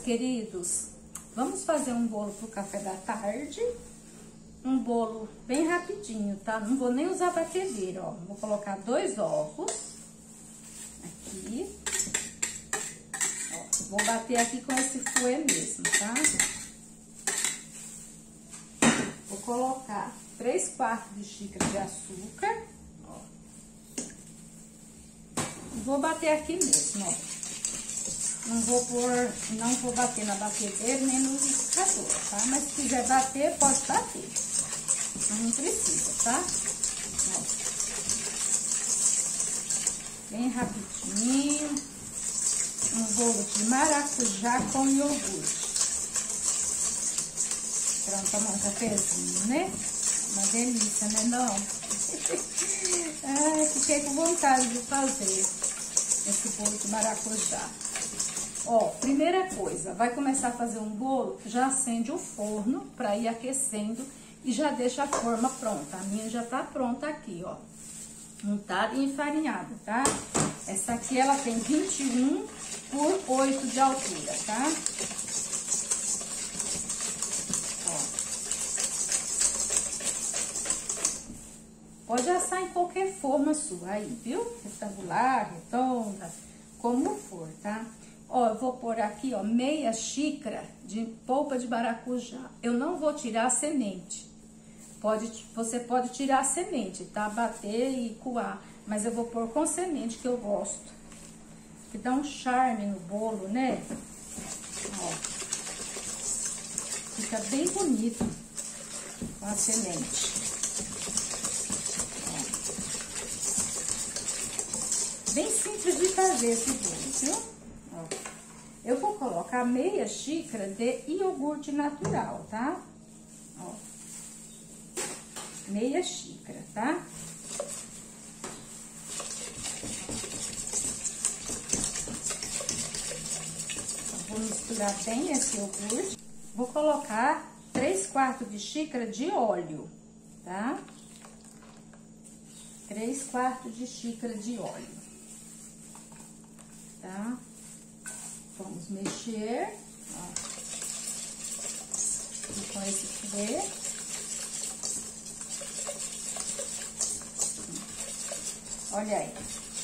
queridos, vamos fazer um bolo pro café da tarde. Um bolo bem rapidinho, tá? Não vou nem usar batedeira, ó. Vou colocar 2 ovos aqui. Ó, vou bater aqui com esse fouet mesmo, tá? Vou colocar 3/4 de xícara de açúcar, ó. Vou bater aqui mesmo, ó. Não vou bater na batedeira nem no liquidificador, tá? Mas se quiser bater, pode bater. Mas não precisa, tá? Ó. Bem rapidinho. Um bolo de maracujá com iogurte. Pronto, tomar um cafezinho, né? Uma delícia, né, não? Ai, fiquei com vontade de fazer esse bolo de maracujá. Ó, primeira coisa, vai começar a fazer um bolo, já acende o forno pra ir aquecendo e já deixa a forma pronta. A minha já tá pronta aqui, ó, untada e enfarinhada, tá? Essa aqui, ela tem 21 por 8 de altura, tá? Ó. Pode assar em qualquer forma sua aí, viu? Retangular, redonda, como for, tá? Ó, eu vou pôr aqui, ó, meia xícara de polpa de maracujá. Eu não vou tirar a semente. Você pode tirar a semente, tá? Bater e coar. Mas eu vou pôr com semente, que eu gosto. Que dá um charme no bolo, né? Ó. Fica bem bonito com a semente. Ó. Bem simples de fazer esse bolo, viu? Eu vou colocar meia xícara de iogurte natural, tá? Ó, meia xícara, tá? Então, vou misturar bem esse iogurte. Vou colocar 3/4 de xícara de óleo, tá? 3/4 de xícara de óleo, tá? Vamos mexer, ó, e com esse fouet. Olha aí.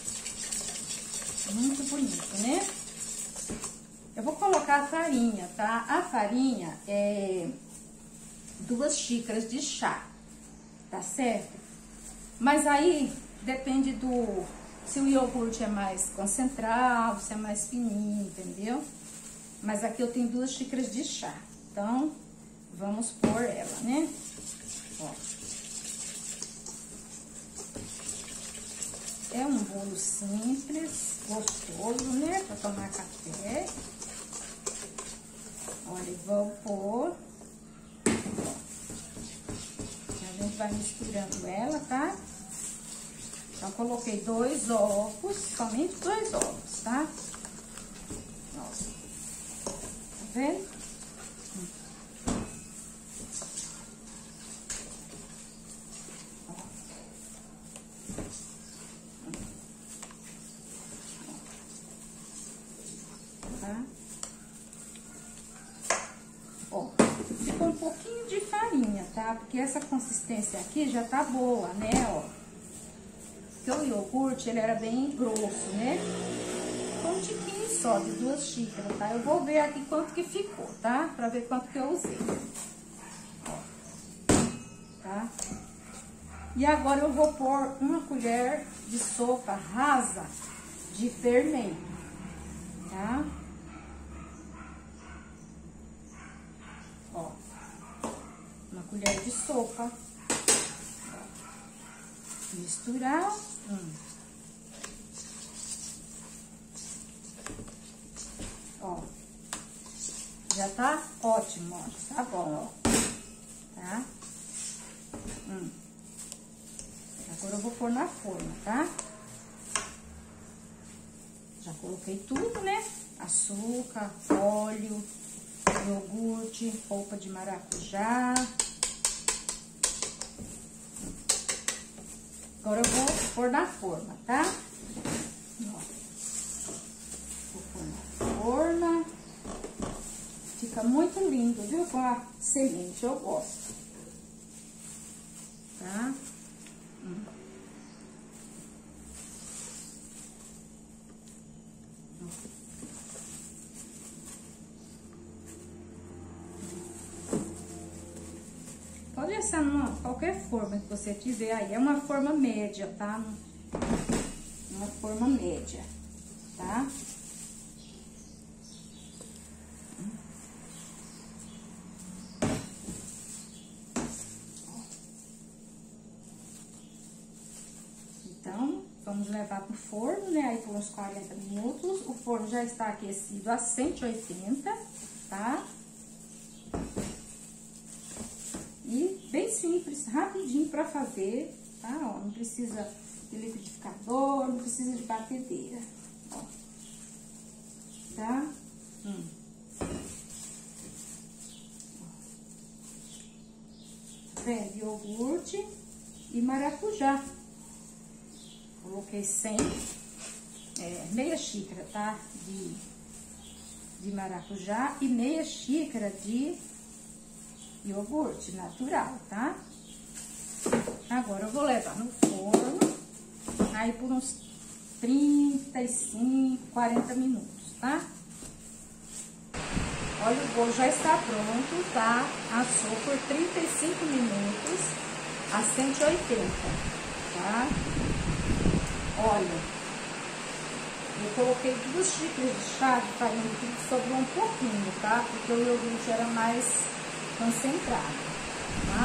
Muito bonito, né? Eu vou colocar a farinha, tá? A farinha é 2 xícaras de chá, tá certo? Mas aí, depende se o iogurte é mais concentrado, se é mais fininho, entendeu? Mas aqui eu tenho 2 xícaras de chá. Então, vamos pôr ela, né? Ó. É um bolo simples, gostoso, né? Pra tomar café. Olha, vou pôr. A gente vai misturando ela, tá? Então, coloquei 2 ovos, somente 2 ovos, tá? Ó, tá vendo? Ó. Tá? Ó, ficou um pouquinho de farinha, tá? Porque essa consistência aqui já tá boa, né, ó. Porque o iogurte, ele era bem grosso, né? Ficou um tiquinho só, de 2 xícaras, tá? Eu vou ver aqui quanto que ficou, tá? Pra ver quanto que eu usei. Ó, tá? E agora eu vou pôr 1 colher de sopa rasa de fermento, tá? Ó, 1 colher de sopa. Misturar. Ó, já tá ótimo, ó, já tá bom, ó, tá? Agora eu vou pôr na forma, tá? Já coloquei tudo, né? Açúcar, óleo, iogurte, polpa de maracujá. Agora eu vou pôr na forma, tá? Ó, vou pôr na forma. acho lindo, viu? Com a semente, eu gosto. Tá? Pode assar numa qualquer forma que você tiver aí. É uma forma média, tá? Uma forma média, tá? Então, vamos levar pro forno, né? Aí por uns 40 minutos. O forno já está aquecido a 180, tá? E bem simples, rapidinho pra fazer, tá? Ó, não precisa de liquidificador, não precisa de batedeira, ó. Tá? Vem iogurte e maracujá. Coloquei meia xícara, tá? De maracujá e meia xícara de iogurte natural, tá? Agora eu vou levar no forno, aí por uns 35, 40 minutos, tá? Olha, o bolo já está pronto, tá? Assou por 35 minutos a 180, tá? Olha, eu coloquei 2 xícaras de chá de farinha de trigo, sobrou um pouquinho, tá? Porque o iogurte era mais concentrado, tá?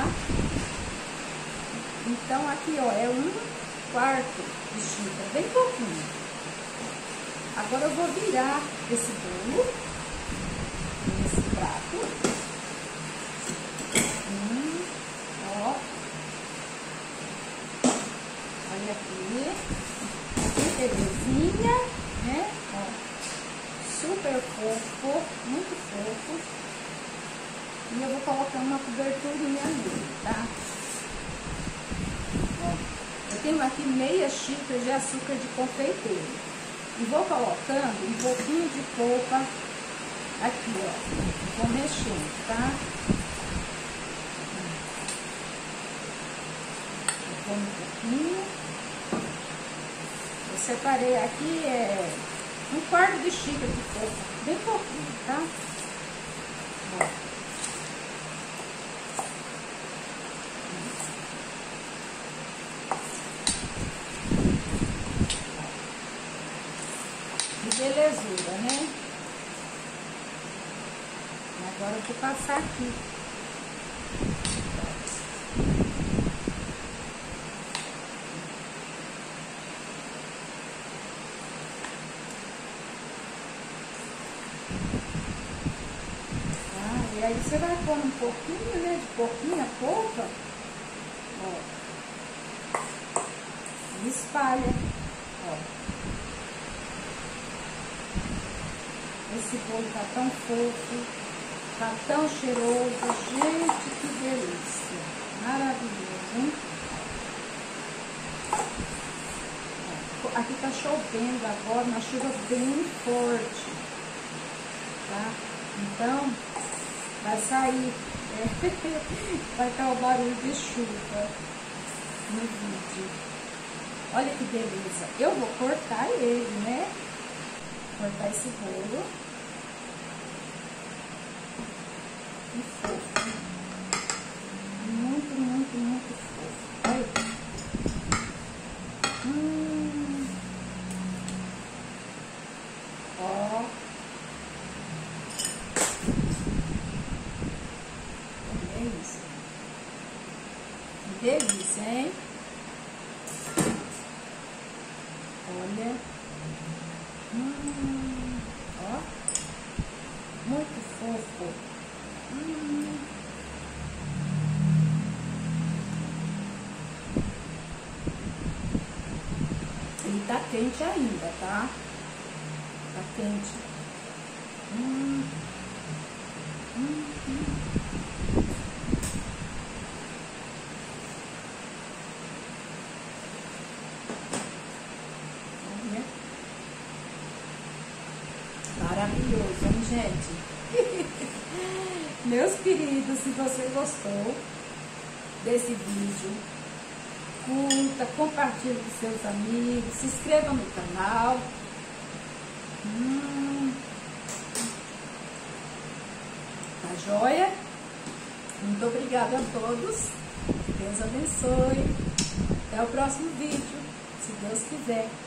Então, aqui, ó, é 1/4 de xícara, bem pouquinho. Agora eu vou virar esse bolo nesse prato. Ó. Olha aqui. Que belezinha, né? Ó. Super fofo, muito fofo. E eu vou colocar uma coberturinha nele, tá? Ó, eu tenho aqui meia xícara de açúcar de confeiteiro. E vou colocando um pouquinho de polpa aqui, ó. Vou mexendo, tá? Vou um pouquinho. Eu separei aqui 1/4 de xícara de polpa, bem pouquinho, tá? Ó. Belezura, né? Agora eu vou passar aqui. E aí você vai pôr um pouquinho, né? De pouquinho a polpa. Ó. E espalha. Ó. Esse bolo tá tão fofo, tá tão cheiroso, gente, que delícia, maravilhoso, hein? Aqui tá chovendo agora, uma chuva bem forte, tá? Então, vai sair, vai estar o barulho de chuva no vídeo. Olha que beleza, eu vou cortar ele, né? Cortar esse bolo. Que fofo. Muito, muito, muito fofo. Olha. Ó. Olha isso. Que delícia, hein? Olha. Ó. Muito fofo. Ele tá quente ainda, tá? Tá quente. Olha. Maravilhoso, hein, gente? Meus queridos, se você gostou desse vídeo, curta, compartilhe com seus amigos, se inscreva no canal. Tá joia? Muito obrigada a todos. Deus abençoe. Até o próximo vídeo, se Deus quiser.